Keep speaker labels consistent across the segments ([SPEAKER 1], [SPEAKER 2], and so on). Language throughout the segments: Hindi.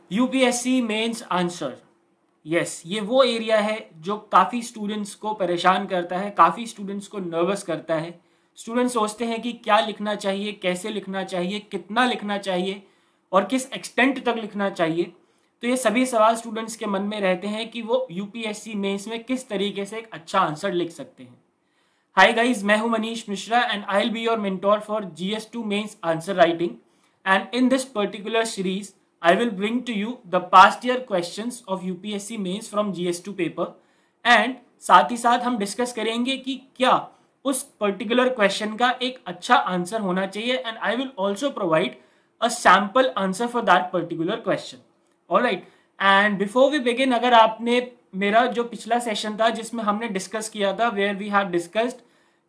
[SPEAKER 1] यूपीएससी मेंस आंसर, यस, ये वो एरिया है जो काफ़ी स्टूडेंट्स को परेशान करता है, काफ़ी स्टूडेंट्स को नर्वस करता है। स्टूडेंट्स सोचते हैं कि क्या लिखना चाहिए, कैसे लिखना चाहिए, कितना लिखना चाहिए और किस एक्सटेंट तक लिखना चाहिए। तो ये सभी सवाल स्टूडेंट्स के मन में रहते हैं कि वो यूपीएससी मेंस में किस तरीके से एक अच्छा आंसर लिख सकते हैं। हाय गाइस, मैं हूं Manish Mishra and I will be your mentor for GS2 mains answer writing. And in this particular series I will bring to you the past year questions of UPSC mains from GS2 paper and साथ ही साथ हम डिस्कस करेंगे कि क्या उस पर्टिकुलर क्वेश्चन का एक अच्छा आंसर होना चाहिए and I will also provide a sample answer for that particular question. Alright, and before we begin, अगर आपने मेरा जो पिछला सेशन था जिसमें हमने डिस्कस किया था where we have discussed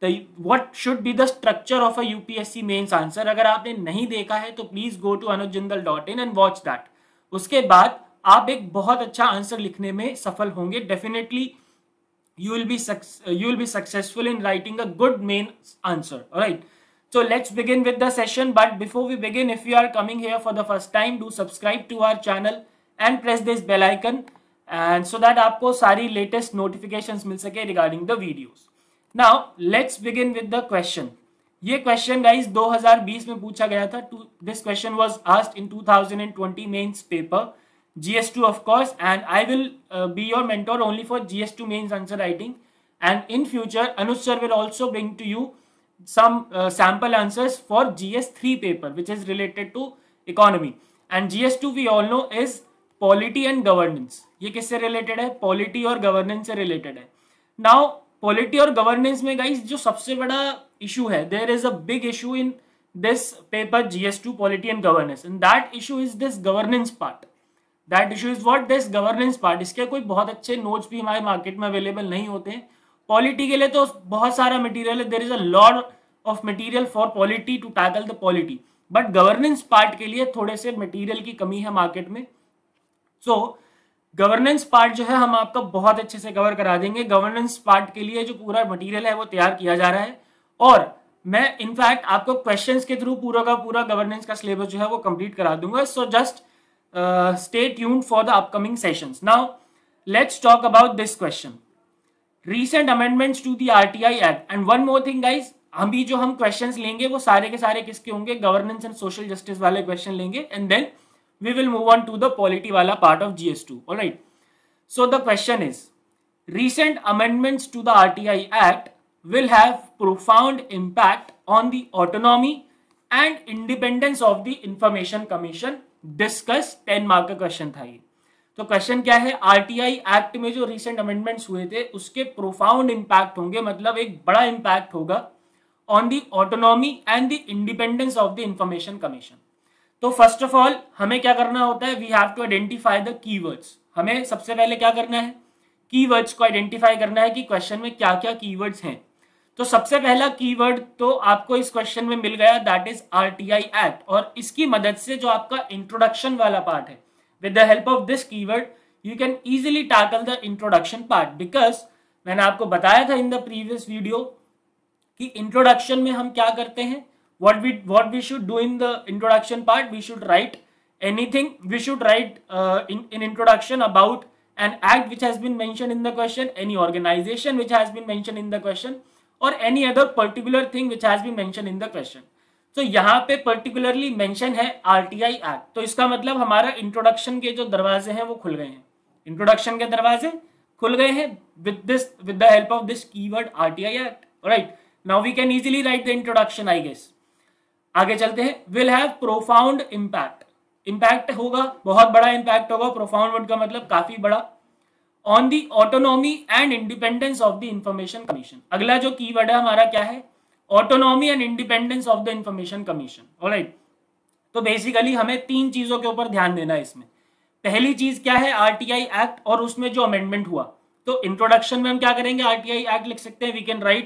[SPEAKER 1] what should be the structure of a UPSC mains answer, अगर आपने नहीं देखा है तो please go to anujjindal.in and watch that. उसके बाद आप एक बहुत अच्छा आंसर लिखने में सफल होंगे। Definitely you will be successful in writing a good main answer. All right, so let's begin with the session. But before we begin, if you are coming here for the first time, do subscribe to our channel and press this bell icon, and so that आपको सारी latest notifications मिल सके regarding the videos. Now let's begin with the question. ये क्वेश्चन गाइस 2020 में पूछा गया था। This question was asked in 2020 mains paper GS2 of course, and I will be your mentor only for GS2 mains answer writing, and in future Anuj sir will also bring to you some sample answers for GS3 paper which is related to economy, and GS2 we all know is polity and governance. ये किससे related है? Polity और governance से related है। Now पॉलिटी और गवर्नेंस में गाइस जो सबसे बड़ा इशू है, there is a big issue in this paper GS2 polity and governance, and that issue is this governance part. That issue is what? This governance part. इसके कोई बहुत अच्छे नोट्स भी हमारे मार्केट में अवेलेबल नहीं होते हैं। पॉलिटी के लिए तो बहुत सारा मटीरियल है, there is a lot of material for polity to tackle the polity, but governance part के लिए थोड़े से मटीरियल की कमी है मार्केट में। सो गवर्नेंस पार्ट जो है हम आपका बहुत अच्छे से कवर करा देंगे। गवर्नेंस पार्ट के लिए जो पूरा मटेरियल है वो तैयार किया जा रहा है, और मैं इनफैक्ट आपको क्वेश्चंस के थ्रू पूरा का पूरा गवर्नेंस का सिलेबस जो है वो कंप्लीट करा दूंगा। So just stay tuned for the upcoming sessions. Now let's talk about this question, recent amendments to the RTI act. And one more thing guys, अभी जो हम क्वेश्चंस लेंगे वो सारे के सारे किसके होंगे? गवर्नेंस एंड सोशल जस्टिस वाले क्वेश्चन लेंगे, and then we will move on to the polity wala part of GS2. All right, so the question is, recent amendments to the RTI Act will have profound impact on the autonomy and independence of the Information Commission. Discuss 10 mark का क्वेश्चन था ये। तो क्वेश्चन क्या है? RTI एक्ट में जो रिसेंट अमेंडमेंट्स हुए थे उसके प्रोफाउंड इंपैक्ट होंगे, मतलब एक बड़ा इंपैक्ट होगा on the autonomy and the independence of the information commission. तो फर्स्ट ऑफ ऑल हमें क्या करना होता है? We have to identify the keywords. हमें सबसे पहले क्या करना है? कीवर्ड्स को आइडेंटिफाई करना है कि क्वेश्चन में क्या क्या कीवर्ड्स हैं। तो सबसे पहला कीवर्ड तो आपको इस क्वेश्चन में मिल गया, दैट इज RTI एक्ट, और इसकी मदद से जो आपका इंट्रोडक्शन वाला पार्ट है, with the help of this keyword you can easily tackle the introduction part, because मैंने आपको बताया था इन द प्रीवियस वीडियो कि इंट्रोडक्शन में हम क्या करते हैं। What we should do in the introduction part, we should write anything. We should write in introduction about an act which has been mentioned in the question, any organization which has been mentioned in the question, or any other particular thing which has been mentioned in the question. तो यहाँ पे particularly mention है RTI Act, तो इसका मतलब हमारा इंट्रोडक्शन के जो दरवाजे हैं वो खुल गए हैं। इंट्रोडक्शन के दरवाजे खुल गए हैं with the help of this keyword RTI Act. Alright, now we can easily write the introduction, I guess. आगे चलते हैं। Will have profound impact, impact होगा, बहुत बड़ा इंपैक्ट होगा। प्रोफाउंड वर्ड का मतलब काफी बड़ा। On the autonomy and independence of the information commission. अगला जो कीवर्ड है हमारा क्या है? Autonomy and independence of the information commission. Alright, तो बेसिकली हमें तीन चीजों के ऊपर ध्यान देना है इसमें। पहली चीज क्या है? RTI एक्ट और उसमें जो अमेंडमेंट हुआ। तो इंट्रोडक्शन में हम क्या करेंगे? RTI एक्ट लिख सकते हैं।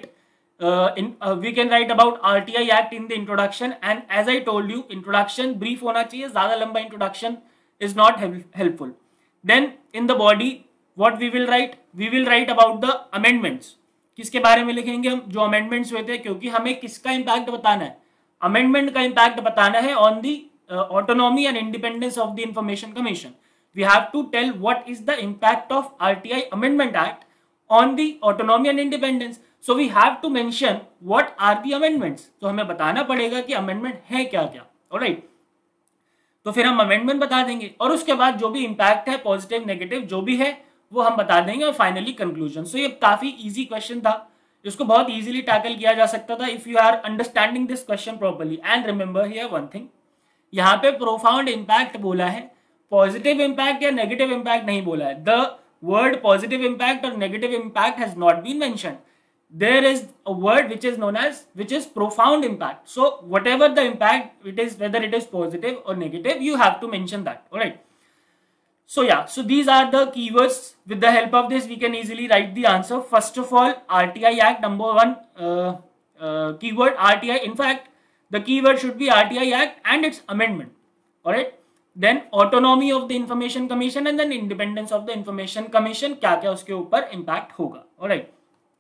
[SPEAKER 1] we can write about RTI Act in the introduction, and as I told you, introduction brief होना चाहिए, ज़्यादा लंबा introduction is not helpful. Then in the body, what we will write? We will write about the amendments. किसके बारे में लिखेंगे हम? जो amendments हुए थे, क्योंकि हमें किसका impact बताना है? Amendment का impact बताना है on the autonomy and independence of the Information Commission. we have to tell what is the impact of RTI Amendment Act on the autonomy and independence. So we have to mention what are the amendments. तो हमें बताना पड़ेगा कि अमेंडमेंट है क्या क्या. ऑलराइट, तो फिर हम अमेंडमेंट बता देंगे और उसके बाद जो भी इम्पैक्ट है पॉजिटिव नेगेटिव जो भी है वो हम बता देंगे और फाइनली कंक्लूजन. सो ये काफी इजी क्वेश्चन था जिसको बहुत इजीली टैकल किया जा सकता था if you are understanding this question properly. And remember here one thing, यहाँ पे प्रोफाउंड इम्पैक्ट बोला है, पॉजिटिव इम्पैक्ट या नेगेटिव इम्पैक्ट नहीं बोला है. द वर्ड पॉजिटिव इम्पैक्ट और negative impact has not been mentioned. There is a word which is known as profound impact. So whatever the impact it is, whether it is positive or negative, you have to mention that. All right. So yeah, so these are the keywords. With the help of this, we can easily write the answer. First of all, RTI Act, number one keyword RTI. In fact, the keyword should be RTI Act and its amendment. All right. Then autonomy of the Information Commission and then independence of the Information Commission. क्या क्या उसके ऊपर impact होगा. All right.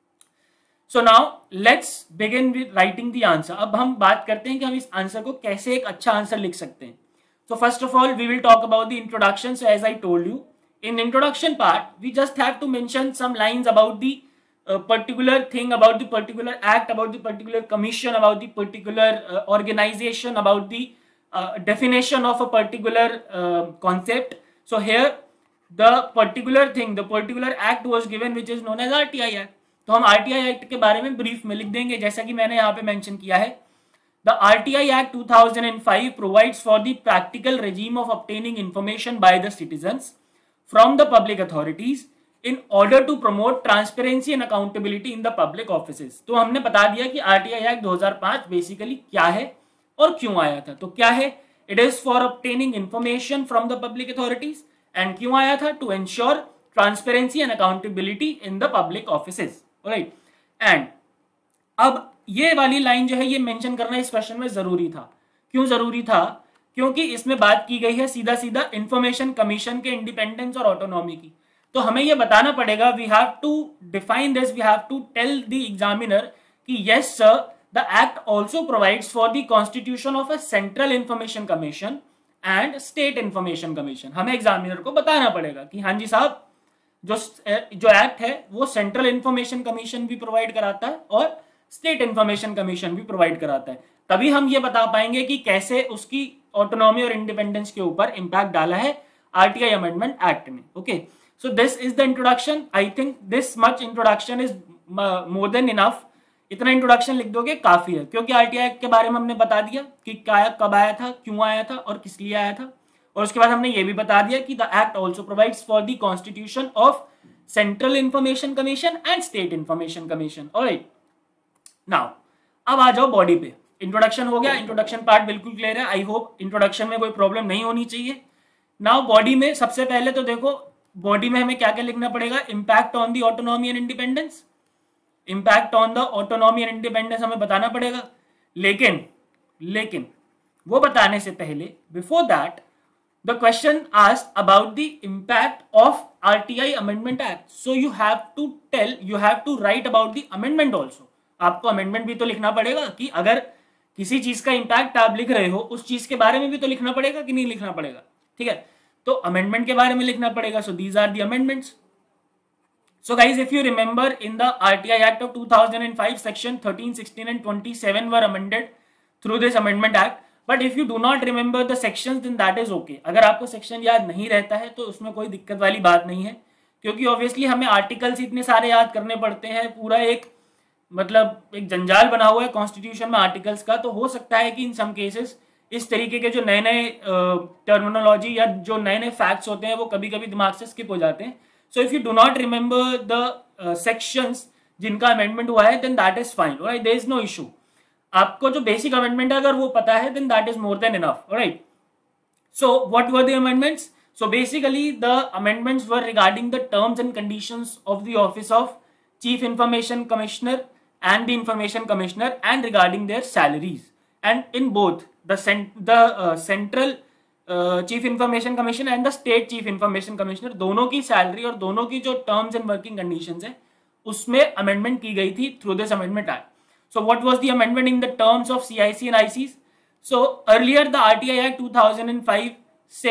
[SPEAKER 1] So now let's begin with writing the answer. अब हम बात करते हैं कि हम इस आंसर को कैसे एक अच्छा आंसर लिख सकते हैं. So first of all, we will talk about the introduction. So as I told you, in introduction part, we just have to mention some lines about the particular thing, about the particular act, about the particular commission, about the particular organization, about the definition of a particular concept. So here, the particular thing, the particular act was given, which is known as RTI Act. तो हम आरटीआई एक्ट के बारे में ब्रीफ में लिख देंगे जैसा कि मैंने यहाँ पे मेंशन किया है. The RTI act 2005 provides for the practical regime of obtaining information by the citizens from the public authorities in order to promote transparency and accountability in the public offices. तो हमने बता दिया कि आरटीआई एक्ट 2005 बेसिकली क्या है और क्यों आया था. तो क्या है, it is for obtaining information from the public authorities. And क्यों आया था, to ensure transparency and accountability in the public offices. Right. And अब ये वाली लाइन जो है ये मेंशन करना इस क्वेश्चन में जरूरी था. क्यों जरूरी था, क्योंकि इसमें बात की गई है सीधा सीधा इंफॉर्मेशन कमीशन के इंडिपेंडेंस और ऑटोनॉमी की. तो हमें ये बताना पड़ेगा, we have to define this, we have to tell the examiner कि yes sir, the act also provides for the constitution of a central information commission and state information commission. हमें एग्जामिनर को बताना पड़ेगा कि हाँ जी साहब, जो एक्ट है वो सेंट्रल इंफॉर्मेशन कमीशन भी प्रोवाइड कराता है और स्टेट इंफॉर्मेशन कमीशन भी प्रोवाइड कराता है. तभी हम ये बता पाएंगे कि कैसे उसकी ऑटोनॉमी और इंडिपेंडेंस के ऊपर इंपैक्ट डाला है आरटीआई अमेंडमेंट एक्ट में. Okay, so this is the introduction. I think this much introduction is more than enough. इतना इंट्रोडक्शन लिख दोगे काफी है, क्योंकि आरटीआई एक्ट के बारे में हमने बता दिया कि क्या कब आया था, क्यों आया था और किस लिए आया था. और उसके बाद हमने ये भी बता दिया कि the act also provides for the constitution of central information commission and state information commission. Alright, now अब आ जाओ बॉडी पे. इंट्रोडक्शन हो गया, इंट्रोडक्शन पार्ट बिल्कुल क्लियर है. आई होप इंट्रोडक्शन में कोई प्रॉब्लम नहीं होनी चाहिए. नाउ बॉडी में सबसे पहले तो देखो, बॉडी में हमें क्या क्या लिखना पड़ेगा. Impact on the autonomy and independence. Impact on the autonomy and independence हमें बताना पड़ेगा. लेकिन वो बताने से पहले, before that, the question asked about the impact of RTI Amendment Act. So you have to write about the amendment also. आपको amendment भी तो लिखना पड़ेगा कि अगर किसी चीज का impact आप लिख रहे हो, उस चीज के बारे में भी तो लिखना पड़ेगा कि नहीं लिखना पड़ेगा. ठीक है, तो amendment के बारे में लिखना पड़ेगा. So these are the amendments. So guys, if you remember, in the RTI Act of 2005, section 13, 16 and 27 were amended through this Amendment Act. But if you do not remember the sections then that is okay. अगर आपको सेक्शन याद नहीं रहता है तो उसमें कोई दिक्कत वाली बात नहीं है, क्योंकि ऑब्वियसली हमें आर्टिकल्स इतने सारे याद करने पड़ते हैं. पूरा एक एक जंजाल बना हुआ है कॉन्स्टिट्यूशन में आर्टिकल्स का. तो हो सकता है कि इन सम केसेस इस तरीके के जो नए नए टर्मिनोलॉजी या जो नए नए फैक्ट्स होते हैं वो कभी कभी दिमाग से स्किप हो जाते हैं. So if you do not remember the sections जिनका अमेंडमेंट हुआ है then that is fine. Alright, there is no issue. आपको जो बेसिक अमेंडमेंट है अगर वो पता है then that is more than enough. Alright, so what were the amendments. So basically the amendments were regarding the terms and conditions of the office of chief information commissioner and the information commissioner and regarding their salaries. And in both the central chief information commission and the state chief information commissioner, दोनों की सैलरी और दोनों की जो टर्म्स एंड वर्किंग कंडीशंस है उसमें अमेंडमेंट की गई थी through this amendment act. So what was the amendment in the terms of CIC and ICs? So earlier the RTI Act 2005 said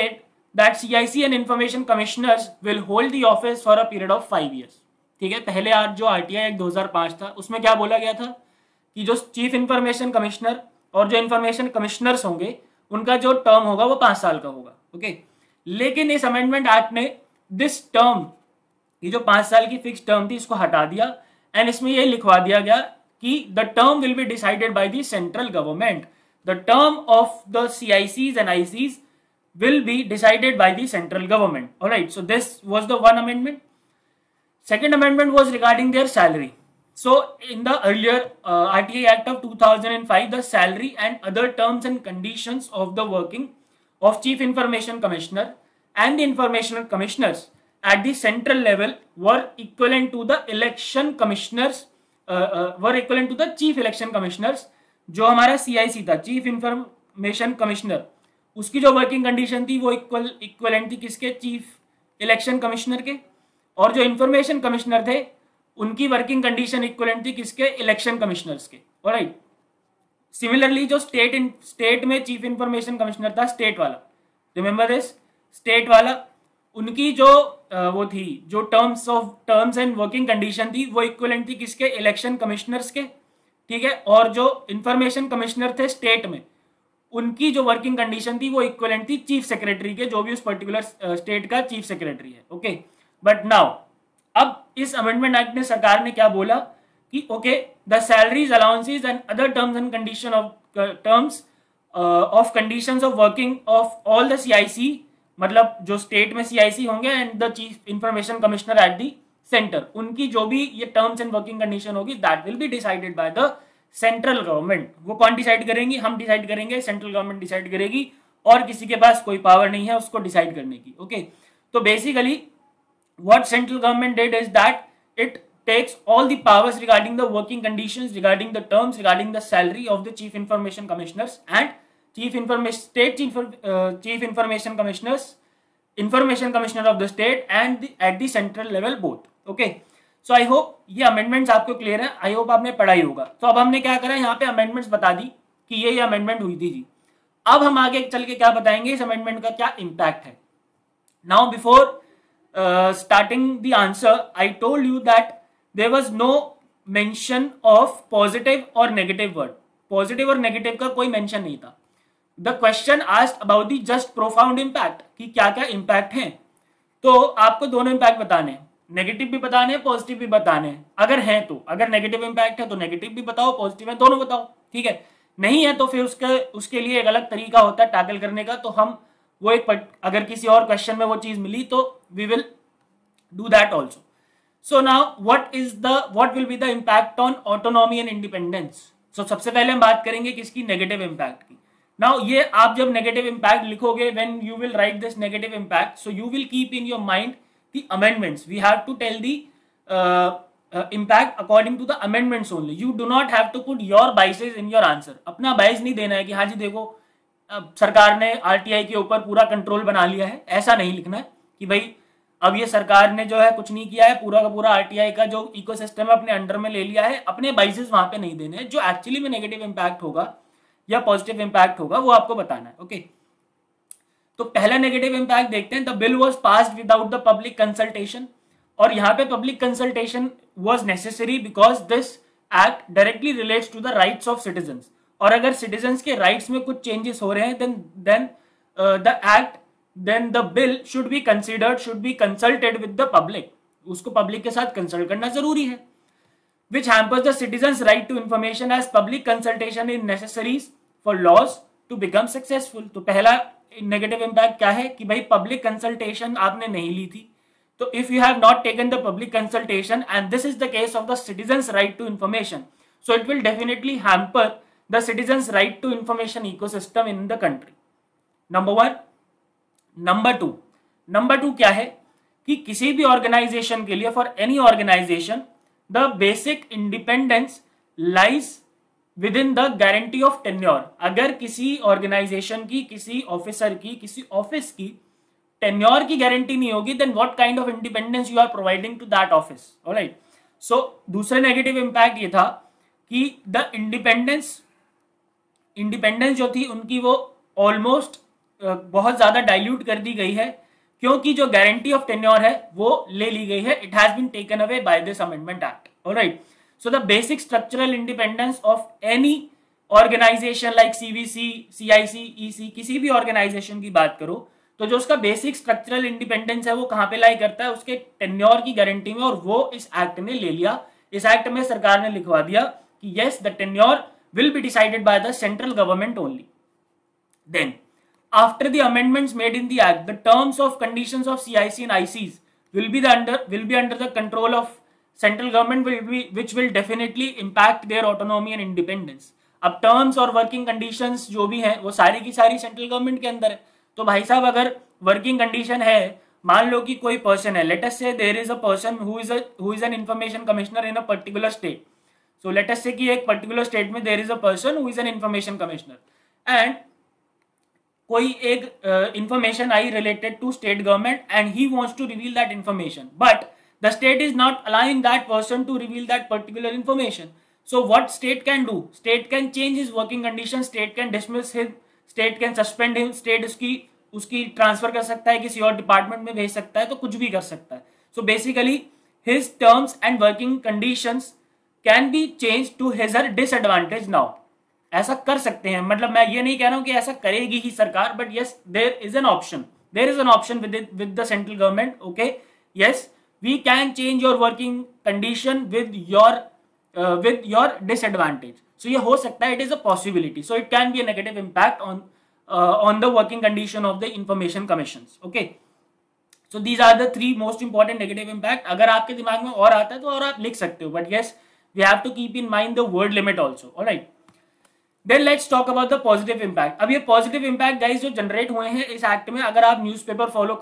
[SPEAKER 1] that CIC and information commissioners will hold the office for a period of 5 years। ठीक है, पहले आज जो RTI एक्ट 2005 था उसमें क्या बोला गया था कि जो चीफ इंफॉर्मेशन कमिश्नर और जो इंफॉर्मेशन कमिश्नर्स होंगे उनका जो टर्म होगा वो 5 साल का होगा। ओके, लेकिन इस अमेंडमेंट एक्ट ने दिस टर्म, ये जो 5 साल की फिक्स टर्म थी, इसको हटा दिया एंड इसमें ये लिखवा दिया गया कि the term will be decided by the central government. The term of the CICs and ICs will be decided by the central government. All right, so this was the one amendment. Second amendment was regarding their salary. So in the earlier RTI Act of 2005, the salary and other terms and conditions of the working of Chief Information Commissioner and the Information Commissioners at the central level were equivalent to the election commissioners, were equivalent to the Chief Election Commissioners. जो हमारा CIC था, चीफ इंफॉर्मेशन कमिश्नर, उसकी जो वर्किंग कंडीशन थी वो इक्वलेंट थी किसके? चीफ इलेक्शन कमिश्नर के। और जो इंफॉर्मेशन कमिश्नर थे उनकी वर्किंग कंडीशन इक्वलेंट थी किसके? इलेक्शन कमिश्नर्स के। ऑलराइट, सिमिलरली जो स्टेट में चीफ इंफॉर्मेशन कमिश्नर था, स्टेट वाला, रिमेंबर दिस, स्टेट वाला, उनकी जो वो थी, जो टर्म्स एंड वर्किंग कंडीशन थी वो इक्वलेंट थी किसके? इलेक्शन कमिश्नर्स के। ठीक है, और जो इंफॉर्मेशन कमिश्नर थे स्टेट में, उनकी जो वर्किंग कंडीशन थी वो इक्वलेंट थी चीफ सेक्रेटरी के, जो भी उस पर्टिकुलर स्टेट का चीफ सेक्रेटरी है। ओके, बट नाउ अब इस अमेंडमेंट एक्ट ने सरकार ने क्या बोला कि okay, the salaries, allowances and other terms and conditions of conditions of working of all the CIC, मतलब जो स्टेट में CIC होंगे and the chief information commissioner at the centre, उनकी जो भी ये टर्म्स एंड वर्किंग कंडीशन होगी that will be decided by the central government. वो कौन डिसाइड करेंगी? हम डिसाइड करेंगे, सेंट्रल गवर्नमेंट डिसाइड करेगी, और किसी के पास कोई पावर नहीं है उसको डिसाइड करने की। ओके, तो basically what central government did is that it takes all the powers regarding the working conditions, regarding the terms, regarding the salary of the chief information commissioners and chief information commissioners, information commissioner of the state and at the central level both. Okay, so I hope ये amendments आपको clear है, I hope आपने पढ़ा ही होगा। तो अब हमने क्या करा, यहाँ पे amendments बता दी कि ये amendment हुई थी जी। अब हम आगे चल के क्या बताएंगे, इस amendment का क्या impact है। Now before starting the answer, I told you that there was no mention of positive or negative word. Positive और नेगेटिव का कोई मेंशन नहीं था। The question asked about the just profound impact, कि क्या क्या इम्पैक्ट हैं। तो आपको दोनों इम्पैक्ट बताने, नेगेटिव भी बताने हैं, पॉजिटिव भी बताने हैं। अगर हैं तो, अगर नेगेटिव इम्पैक्ट है तो नेगेटिव भी बताओ, पॉजिटिव है दोनों बताओ। ठीक है, नहीं है तो फिर उसके लिए एक अलग तरीका होता है टैकल करने का। तो हम वो अगर किसी और क्वेश्चन में वो चीज मिली तो we will do that also. So now what will be the impact on autonomy and independence? So सबसे पहले हम बात करेंगे किसकी? नेगेटिव इम्पैक्ट की। Now ये आप जब नेगेटिव इम्पैक्ट लिखोगे, when you will write this negative impact, so you will keep in your mind the amendments. We have to tell the impact according to the amendments only. You do not have to put your biases in your answer. अपना bias नहीं देना है कि हाँ जी देखो सरकार ने RTI के ऊपर पूरा कंट्रोल बना लिया है, ऐसा नहीं लिखना है कि भाई अब ये सरकार ने जो है कुछ नहीं किया है, पूरा का पूरा RTI का जो इकोसिस्टम है अपने अंडर में ले लिया है। अपने बाइसेस वहां पे नहीं देने हैं, जो एक्चुअली में नेगेटिव इम्पैक्ट होगा या पॉजिटिव इम्पैक्ट होगा वो आपको बताना है। ओके, तो पहला नेगेटिव इम्पैक्ट देखते हैं। The bill was passed without the public consultation, और यहाँ पे public consultation was necessary because this act directly relates to the rights of citizens. और अगर सिटीजंस के राइट्स में कुछ चेंजेस हो रहे हैं then the bill should be consulted with the public. उसको पब्लिक के साथ कंसल्ट करना जरूरी है। which hampers the citizens right to information as public consultation is necessary for laws to become successful. तो पहला नेगेटिव इम्पैक्ट क्या है कि भाई पब्लिक कंसल्टेशन आपने नहीं ली थी। तो if you have not taken the public consultation and this is the case of the citizens right to information, so it will definitely hamper the citizens right to information ecosystem in the country. Number one. Number two क्या है कि किसी भी ऑर्गेनाइजेशन के लिए, for any organisation, the basic independence lies within the guarantee of tenure. अगर किसी ऑर्गेनाइजेशन की, किसी ऑफिसर की, किसी ऑफिस की टेन्योर की गारंटी नहीं होगी, then what kind of independence you are providing to that office. Alright, so दूसरा नेगेटिव इंपैक्ट ये था कि द इंडिपेंडेंस जो थी उनकी वो ऑलमोस्ट बहुत ज़्यादा डाइल्यूट कर दी गई है, क्योंकि जो गारंटी ऑफ टेन्योर है वो ले ली गई है. It has been taken away by this amendment act. Alright, so the basic structural independence of any organisation like CVC, CIC, EC, किसी भी ऑर्गेनाइजेशन की बात करो तो जो उसका बेसिक स्ट्रक्चरल इंडिपेंडेंस है वो कहाँ पे लाई करता है, उसके टेन्योर की गारंटी में, और वो इस एक्ट ने ले लिया. इस एक्ट में सरकार ने लिखवा दिया कि yes, the tenure will be decided by the central government only. Then, after the amendments made in the act, the terms of conditions of CIC and ICs will be under the control of central government, which will definitely impact their autonomy and independence. अब टर्म्स और वर्किंग कंडीशंस जो भी हैं वो सारी की सारी सेंट्रल गवर्नमेंट के अंदर है. तो भाई साहब, अगर वर्किंग कंडीशन है, मान लो कि कोई पर्सन है, let us say there is a person who is an information commissioner in a particular state. So let us say कि एक पर्टिकुलर स्टेट में there is a person who is an information commissioner and कोई एक information आई related to state government and he wants to reveal that information, but the state is not allowing that person to reveal that particular information. So what state can do? State can change his working conditions, state can dismiss him, state can suspend him, state उसकी ट्रांसफर कर सकता है, किसी और डिपार्टमेंट में भेज सकता है, तो कुछ भी कर सकता है. So basically his terms and working conditions can be change to his her disadvantage. Now ऐसा कर सकते हैं, मतलब मैं ये नहीं कह रहा हूं कि ऐसा करेगी ही सरकार, but yes, there is an option with the central government. Okay, yes, we can change your working condition with your disadvantage. So ये हो सकता है, it is a possibility. So it can be a negative impact on the working condition of the information commission. Okay, so these are the 3 most important negative impact. अगर आपके दिमाग में और आता है तो और आप लिख सकते हो, but yes, we have to keep in mind the word limit also. All right, then let's talk about the positive impact. अब ये positive impact guys जो जनरेट हुए हैं इस एक्ट में, अगर आप न्यूज़पेपर फॉलो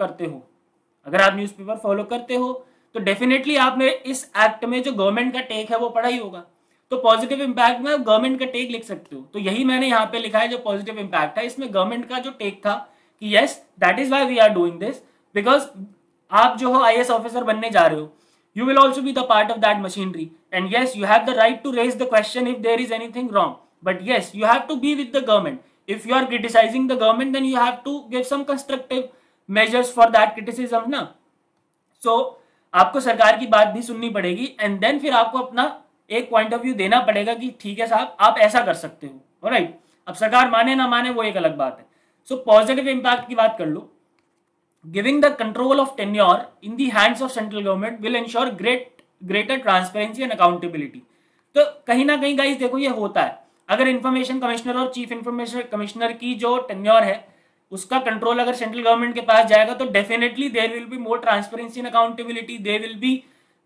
[SPEAKER 1] करते हो तो डेफिनेटली आपने इस एक्ट में जो गवर्नमेंट का टेक है वो पढ़ा ही होगा. तो पॉजिटिव इम्पैक्ट में गवर्नमेंट का टेक लिख सकते हो. तो यही मैंने यहाँ पे लिखा है, जो पॉजिटिव इम्पैक्ट है इसमें गवर्नमेंट का जो टेक था कि yes, that is why we are doing this, because आप जो हो IAS ऑफिसर बनने जा रहे हो, you will also be the part of that machinery, and yes, you have the right to raise the question if there is anything wrong, but yes, you have to be with the government. If you are criticizing the government, then you have to give some constructive measures for that criticism ना. So आपको सरकार की बात भी सुननी पड़ेगी, and then फिर आपको अपना एक पॉइंट ऑफ व्यू देना पड़ेगा कि ठीक है साहब, आप ऐसा कर सकते हो. ऑलराइट, अब सरकार माने ना माने वो एक अलग बात है. सो पॉजिटिव इम्पैक्ट की बात कर लो. Giving the control of tenure in the hands of central government will ensure greater transparency and accountability. तो कहीं ना कहीं गाइस देखो ये होता है, अगर इंफॉर्मेशन कमिश्नर और चीफ इंफॉर्मेशन कमिश्नर की जो टेन्योर है उसका कंट्रोल अगर सेंट्रल गवर्नमेंट के पास जाएगा तो definitely there will be more transparency and accountability. There will be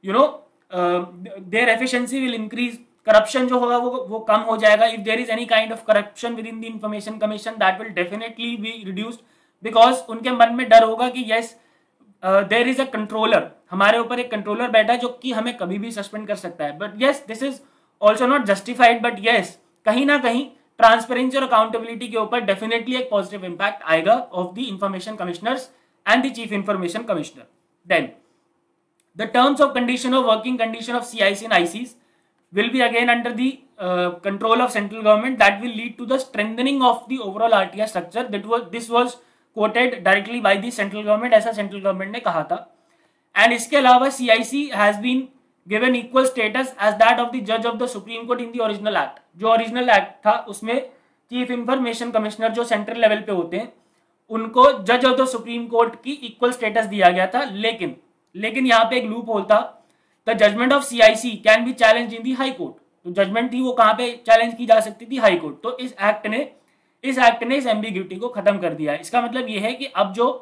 [SPEAKER 1] there efficiency will increase. Corruption जो होगा वो कम हो जाएगा. If there is any kind of corruption within the information commission, that will definitely be reduced, because उनके मन में डर होगा कि yes, there is a controller, हमारे ऊपर एक कंट्रोलर बैठा है जो कि हमें कभी भी सस्पेंड कर सकता है. But yes, this is also not justified, but yes, कहीं ना कहीं ट्रांसपेरेंसी और अकाउंटेबिलिटी के ऊपर डेफिनेटली एक पॉजिटिव इंपैक्ट आएगा of the information commissioners and the chief information commissioner. Then the terms of condition of working condition of CIC and ICs will be again under the control of central government. That will lead to the strengthening of the overall RTI structure. This was quoted directly by the central government, ऐसा central government ने कहा था. And इसके अलावा CIC has been given equal status as that of the judge of the Supreme Court in the original act. जो ओरिजिनल एक्ट था उसमें चीफ इंफॉर्मेशन कमिश्नर जो सेंट्रल लेवल पे होते हैं उनको जज ऑफ द सुप्रीम कोर्ट की इक्वल स्टेटस दिया गया था. लेकिन यहाँ पे एक लूप होल था. The judgement of CIC can be challenge in the high court. तो जजमेंट थी वो कहाँ पे चैलेंज की जा सकती थी? High court. तो इस एक्ट ने इस एम्बिग्यूटी को खत्म कर दिया. इसका मतलब ये है कि अब जो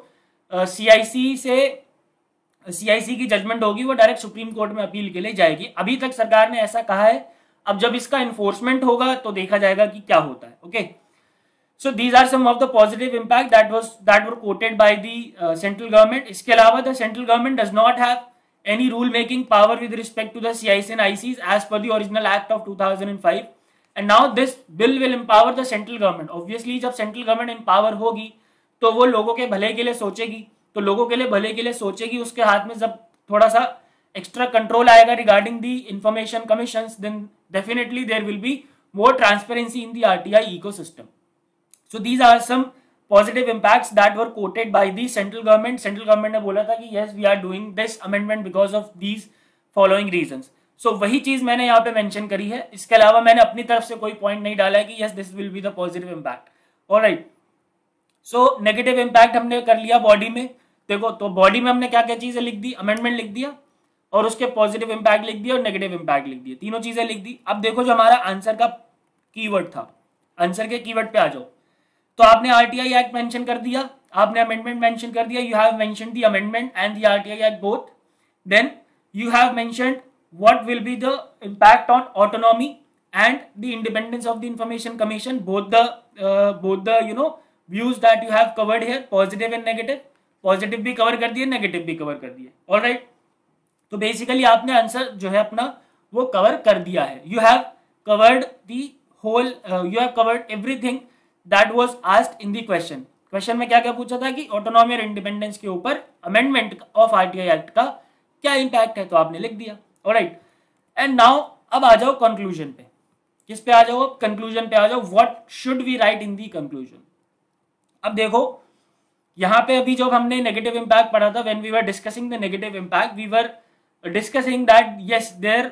[SPEAKER 1] CIC की जजमेंट होगी वो डायरेक्ट सुप्रीम कोर्ट में अपील के लिए जाएगी. अभी तक सरकार ने ऐसा कहा है, अब जब इसका इन्फोर्समेंट होगा तो देखा जाएगा कि क्या होता है. Okay, so these are some of the positive impact that were quoted by the central government. इसके अलावा the central government does not have any rule making power with respect to the CIC and ICs as per the original act of 2005, and now this bill will empower the central government. Obviously जब central government empower होगी तो वो लोगों के भले के लिए सोचेगी, उसके हाथ में जब थोड़ा सा extra control आएगा regarding the information commissions, then definitely there will be more transparency in the RTI ecosystem. So these are some positive impacts that were quoted by the central government. Central government ने बोला था कि yes we are doing this amendment because of these following reasons. So वही चीज मैंने यहाँ पे मेंशन करी है. इसके अलावा मैंने अपनी तरफ से कोई पॉइंट नहीं डाला है कि yes this will be the positive impact. Alright, so negative impact हमने कर लिया बॉडी में. देखो तो बॉडी में हमने क्या क्या चीजें लिख दी, अमेंडमेंट लिख दिया और उसके पॉजिटिव इम्पैक्ट लिख दिया और नेगेटिव इम्पैक्ट लिख दिया, तीनों चीजें लिख दी. अब देखो जो हमारा आंसर का कीवर्ड था, आंसर के कीवर्ड पे आ जाओ. तो आपने आरटीआई एक्ट मेंशन कर दिया, आपने अमेंडमेंट मेंशन कर दिया. You have mentioned the amendment and the RTI act both. Then you have mentioned what will be the impact on autonomy and the independence of the information commission, both the you know views that you have covered here, positive and negative. Positive भी कवर कर दिए, नेगेटिव भी कवर कर दिए. ऑलराइट, तो बेसिकली आपने आंसर जो है अपना वो कवर कर दिया है. You have covered the whole, you have covered everything that was asked in the question. Question में क्या क्या पूछा था कि ऑटोनॉमी और इंडिपेंडेंस के ऊपर अमेंडमेंट ऑफ आरटीआई एक्ट का क्या इंपैक्ट है, तो आपने लिख दिया. ऑलराइट, एंड नाउ अब आ जाओ कंक्लूजन पे. किस पे आ जाओ? कंक्लूजन पे आ जाओ. What should we write in the conclusion? अब देखो यहाँ पे अभी जब हमने नेगेटिव इम्पैक्ट पढ़ा था, when we were discussing the negative impact, we were discussing that yes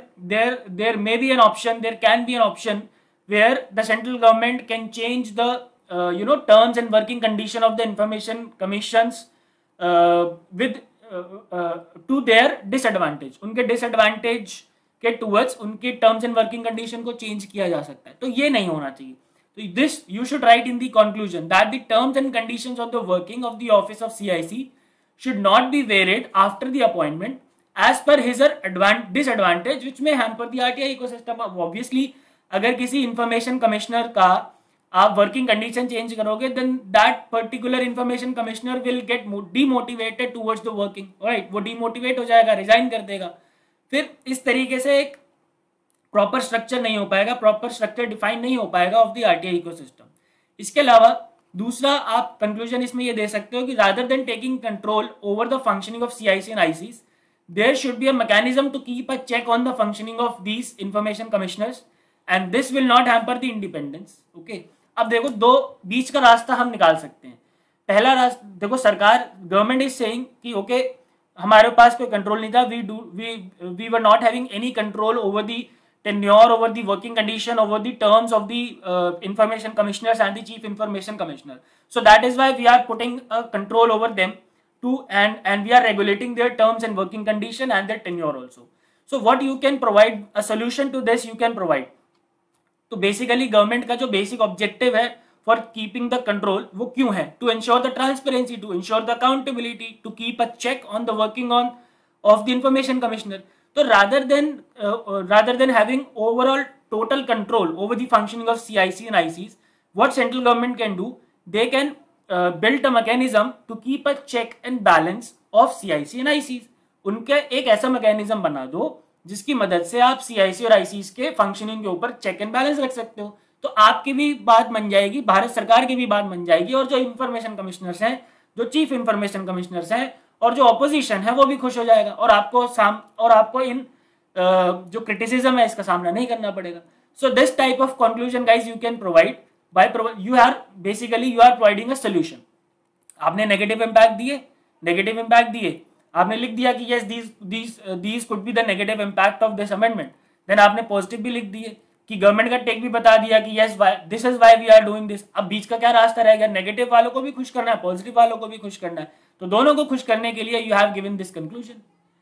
[SPEAKER 1] there may be an option, there can be an option where the central government can change the terms and working condition of the information commissions with to their disadvantage. उनके disadvantage के towards उनके terms and working condition को change किया जा सकता है. तो ये नहीं होना चाहिए. So this you should write in the conclusion that the terms and conditions of the working of the office of CIC should not be varied after the appointment as per his disadvantage which may hamper the RTI ecosystem. Obviously अगर किसी इंफॉर्मेशन कमिश्नर का आप वर्किंग कंडीशन चेंज करोगे then that particular information commissioner will get demotivated towards the working. Right, वो डीमोटिवेट हो जाएगा, रिजाइन कर देगा. फिर इस तरीके से एक प्रॉपर स्ट्रक्चर नहीं हो पाएगा, प्रॉपर स्ट्रक्चर डिफाइन नहीं हो पाएगा ऑफ द आरटीआई इकोसिस्टम. इसके अलावा दूसरा आप कंक्लूजन इसमें ये दे सकते हो कि rather than taking control over the functioning of CIC and ICs, there should be a mechanism to keep a check on the functioning of these information commissioners and this will not hamper the independence. Okay, अब देखो दो बीच का रास्ता हम निकाल सकते हैं. पहला रास्ता देखो, सरकार गवर्नमेंट इज सेइंग कि ओके हमारे पास कोई कंट्रोल नहीं था, we were not having any control over the tenure, over the working condition, over the terms of the information commissioners and the chief information commissioner. So that is why we are putting a control over them to and we are regulating their terms and working condition and their tenure also. So what you can provide a solution to this you can provide. तो बेसिकली गवर्नमेंट का जो बेसिक ऑब्जेक्टिव है फॉर कीपिंग द कंट्रोल वो क्यों है? To ensure the transparency, to ensure the accountability, to keep a check on the working on off the information commissioner. So rather than having overall total control over the functioning of CIC and ICs, what central government can do, they can build a mechanism to keep a check and balance of CIC and ICs. उनके एक ऐसा मैकेनिज्म बना दो जिसकी मदद से आप CIC और ICs के फंक्शनिंग के ऊपर चेक एंड बैलेंस रख सकते हो. तो आपकी भी बात बन जाएगी, भारत सरकार की भी बात बन जाएगी, और जो इंफॉर्मेशन कमिश्नर्स हैं, जो चीफ इंफॉर्मेशन कमिश्नर्स हैं और जो ऑपोजिशन है वो भी खुश हो जाएगा, और आपको इन जो क्रिटिसिज्म है इसका सामना नहीं करना पड़ेगा. So this type of conclusion guys you can provide by you are providing a solution. आपने नेगेटिव इम्पैक्ट दिए, आपने लिख दिया कि yes these could be the negative impact of this amendment. Then आपने पॉजिटिव भी लिख दिए कि गवर्नमेंट का टेक भी बता दिया कि yes this is why we are doing this. अब बीच का क्या रास्ता रहेगा? नेगेटिव वालों को भी खुश करना है, पॉजिटिव वालों को भी खुश करना है. तो दोनों को खुश करने के लिए you have given this conclusion.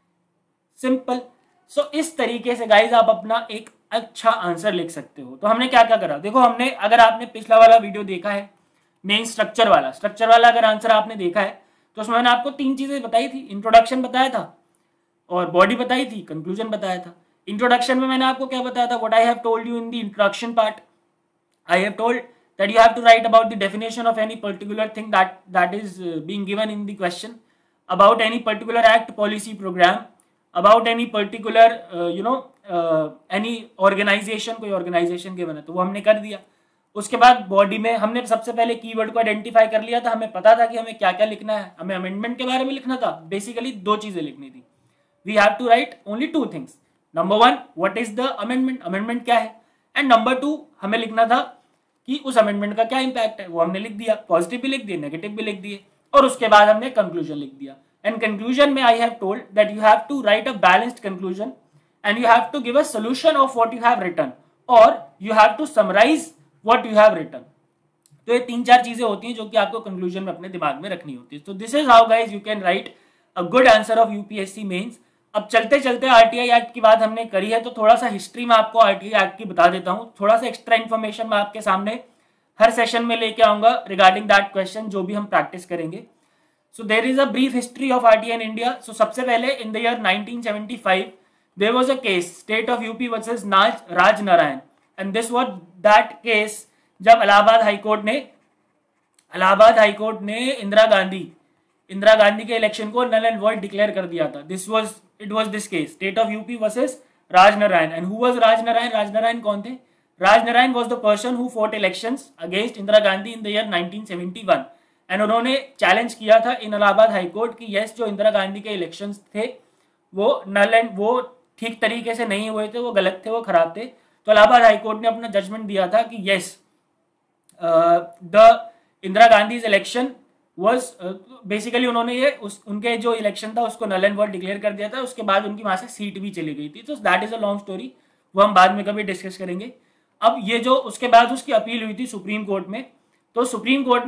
[SPEAKER 1] Simple. So इस तरीके से गाइज आप अपना एक अच्छा आंसर लिख सकते हो. तो हमने क्या क्या करा? देखो हमने, अगर आपने पिछला वाला वीडियो देखा है, मेन स्ट्रक्चर वाला अगर आंसर आपने देखा है तो उसमें मैंने आपको 3 चीजें बताई थी. इंट्रोडक्शन बताया था और बॉडी बताई थी, कंक्लूजन बताया था. इंट्रोडक्शन में मैंने आपको क्या बताया था? What I have told you in the introduction part, I have told that you have to write about the definition of any particular thing that is being given in the question, about any particular act, policy, program, about any particular any organization, कोई organization given है तो वो हमने कर दिया. उसके बाद बॉडी में हमने सबसे पहले कीवर्ड को आइडेंटिफाई कर लिया था. हमें पता था कि हमें क्या क्या लिखना है. हमें अमेंडमेंट के बारे में लिखना था. बेसिकली 2 चीजें लिखनी थी. We have to write only 2 things. Number 1 what is the amendment, amendment क्या है, एंड नंबर 2 हमें लिखना था कि उस अमेंडमेंट का क्या इम्पैक्ट है, वो हमने लिख दिया, पॉजिटिव भी लिख दिए, नेगेटिव भी लिख दिए, और उसके बाद हमने कंक्लूजन लिख दिया। एंड कंक्लूजन में I have told that you have to write a balanced conclusion and you have to give a solution of what you have written और you have to summarise what you have written. तो ये 3-4 चीजें होती हैं जो कि आपको कंक्लूजन में अपने दिमाग में रखनी होती है। तो this is how guys you can write a good answer of UPSC mains. अब चलते चलते आरटीआई एक्ट की बात हमने करी है, तो थोड़ा सा हिस्ट्री में आपको आरटीआई एक्ट की बता देता हूँ। थोड़ा सा एक्स्ट्रा इन्फॉर्मेशन मैं आपके सामने हर सेशन में लेके आऊंगा रिगार्डिंग दैट क्वेश्चन जो भी हम प्रैक्टिस करेंगे। So there is a brief history of RTI in India. So सबसे पहले in the year 1975 there was a case state of UP versus Raj Narayan, and this was that case जब इलाहाबाद हाईकोर्ट ने इंदिरा गांधी के इलेक्शन को नल एंड वॉइड डिक्लेयर कर दिया था। It was this case state of UP versus Rajnarayan. And who was Rajnarayan? Rajnarayan कौन थे? Rajnarayan was the person who fought elections against Indira Gandhi in the year 1971, and उन्होंने चैलेंज किया था इन इलाहाबाद हाईकोर्ट कि यस जो इंदिरा गांधी के इलेक्शंस थे वो नल एंड वो ठीक तरीके से नहीं हुए थे, वो गलत थे, वो खराब थे। तो इलाहाबाद हाईकोर्ट ने अपना जजमेंट दिया था कि yes the Indira Gandhi election was basically उन्होंने ये उनके जो इलेक्शन था उसको नल एंड वॉइड डिक्लेयर कर दिया था। उसके बाद उनकी वहां से सीट भी चली गई थी। तो that is a long story, वो हम बाद में कभी डिस्कस करेंगे। अब ये जो उसके बाद उसकी अपील हुई थी सुप्रीम कोर्ट में, तो सुप्रीम कोर्ट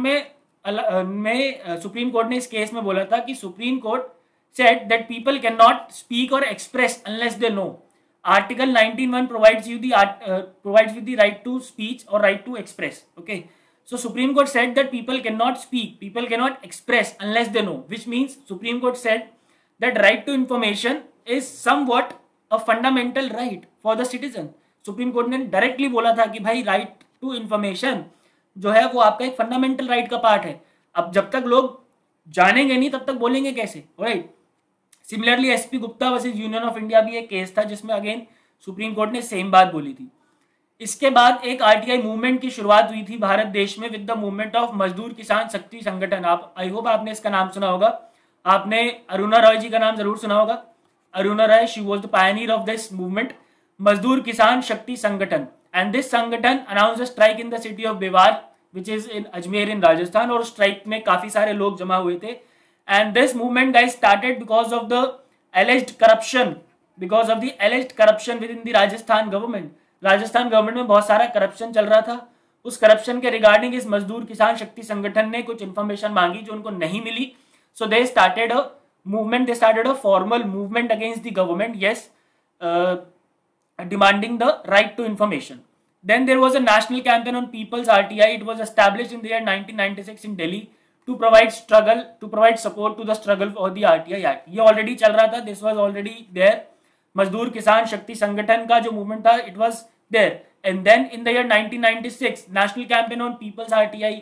[SPEAKER 1] ने इस केस में बोला था कि Supreme Court said that people can not speak और express unless they know. Article 19(1) provides you the right to speech or right to express. Okay, so Supreme Court said that people cannot speak, people cannot express unless they know, which means Supreme Court said that right to information is somewhat a fundamental right for the citizen. Supreme Court ने डायरेक्टली बोला था कि भाई राइट टू इंफॉर्मेशन जो है वो आपका एक फंडामेंटल राइट का पार्ट है। अब जब तक लोग जानेंगे नहीं तब तक बोलेंगे कैसे, right? Similarly SP Gupta versus Union of India भी एक केस था जिसमें अगेन सुप्रीम कोर्ट ने सेम बात बोली थी। इसके बाद एक आरटीआई मूवमेंट की शुरुआत हुई थी भारत देश में विद द मूवमेंट ऑफ मजदूर किसान शक्ति संगठन। आप आई होप आपने इसका नाम सुना होगा, आपने अरुणा रॉय जी का नाम जरूर सुना होगा। Aruna Roy, she was the pioneer of this movement, Mazdoor Kisan Shakti Sangathan, and this Sangathan announce a strike in the city of Beawar which is in Ajmer in Rajasthan, और स्ट्राइक में काफी सारे लोग जमा हुए थे। And this movement guys started because of the alleged corruption within the Rajasthan government. Rajasthan government में बहुत सारा करप्शन चल रहा था। उस करप्शन के रिगार्डिंग इस मजदूर किसान शक्ति संगठन ने कुछ इन्फॉर्मेशन मांगी जो उनको नहीं मिली। So they started a formal movement against the government, yes, demanding the right to information. Then there was a national campaign on People's RTI. It was established in the year 1996 in Delhi to provide support to the struggle for the RTI Act. ये ऑलरेडी चल रहा था, this was already there. मजदूर किसान शक्ति संगठन का जो मूवमेंट था, it was there. And then in the year 1996, national campaign on People's RTI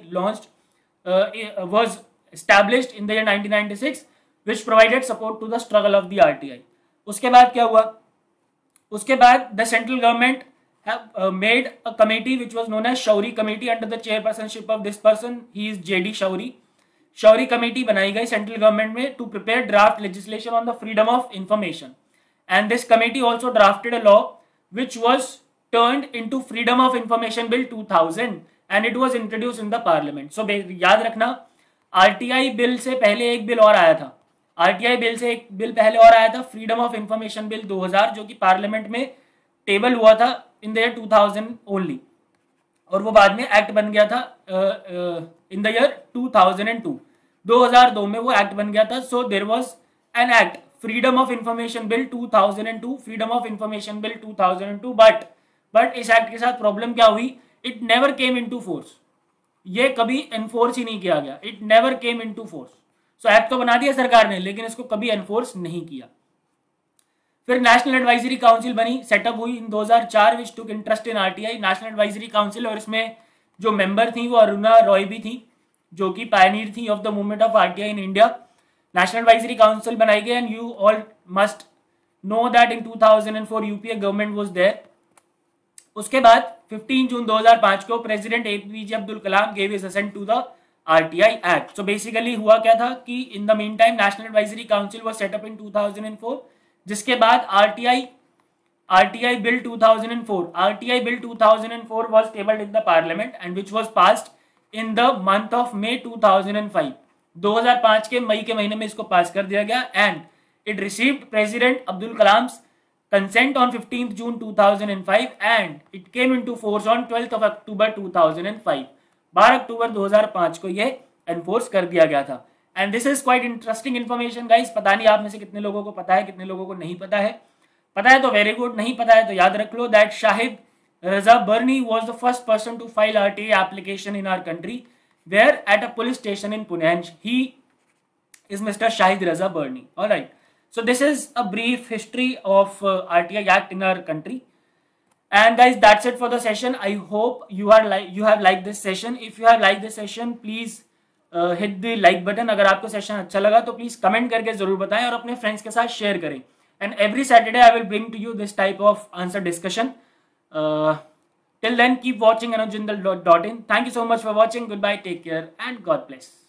[SPEAKER 1] was established in the year 1996, which provided support to the struggle of the RTI. उसके बाद क्या हुआ? उसके बाद the central government have made a committee which was known as Shourie Committee under the chairpersonship of this person. He is J.D. Shourie. Shourie committee बनाई गई सेंट्रल गवर्नमेंट में to prepare draft legislation on the freedom of information, and this committee also drafted a law which was turned into freedom of information bill 2000 and it was introduced in the parliament. So याद रखना, आरटीआई बिल से पहले एक बिल और आया था, फ्रीडम ऑफ इंफॉर्मेशन बिल 2000, जो कि पार्लियामेंट में टेबल हुआ था इन द ईयर 2000 ओनली, और वो बाद में एक्ट बन गया था इन द ईयर 2002 में वो एक्ट बन गया था। So there was an act freedom of information bill 2002, freedom of information bill 2002, but इस एक्ट के साथ प्रॉब्लम क्या हुई? It never came into force, ये कभी एनफोर्स ही नहीं किया गया, it never came into force. So act तो बना दिया सरकार ने लेकिन इसको कभी एनफोर्स नहीं किया। फिर नेशनल एडवाइजरी काउंसिल बनी, सेटअप हुई in 2004 which took interest in RTI, national advisory council, और इसमें जो मेंबर थी वो अरुणा रॉय भी थी जो कि पायनियर थी of the movement of RTI in India. National advisory council बनाई गई, and you all must know that in 2004 UPA government was there. उसके बाद 15 जून 2005 को president APJ Abdul Kalam gave his assent to the RTI act. So basically हुआ क्या था कि in the mean time national advisory council was set up in 2004, जिसके बाद RTI RTI Bill 2004. RTI Bill 2004 was tabled in the Parliament and which was passed in the month of May 2005. 2005 के मई के महीने में इसको पास कर दिया गया and it received President Abdul Kalam's consent on 15th June 2005 and it came into force on 12th of October 2005. 12 अक्टूबर 2005 को ये एनफोर्स कर दिया गया था. And this is quite interesting information guys. पता नहीं आप में से कितने लोगों को पता है, कितने लोगों को नहीं पता है. पता है तो वेरी गुड, नहीं पता है तो याद रख लो that Shahid Raza Burney was the first person to file RTI application in our country where at a police station in Pune and he is Mr. Shahid Raza Burni. All right. So this is a brief history of RTI Act in our country. And guys, that's it for the session. I hope you have liked this session. If you have liked this session, please hit the like button. अगर आपको सेशन अच्छा लगा तो प्लीज कमेंट करके जरूर बताएं और अपने फ्रेंड्स के साथ शेयर करें. And every Saturday I will bring to you this type of answer discussion. Till then, keep watching anujindal.in. Thank you so much for watching. Goodbye, take care, and God bless.